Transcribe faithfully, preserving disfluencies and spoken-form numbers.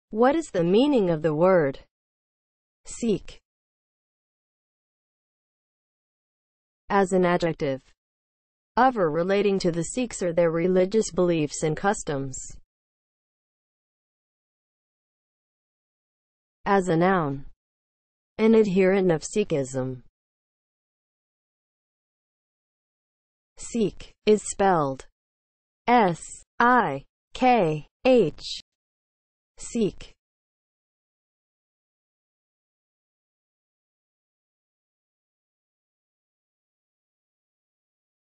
What is the meaning of the word Sikh as an adjective? Of or relating to the Sikhs or their religious beliefs and customs. As a noun. An adherent of Sikhism. Sikh is spelled S I K H. Sikh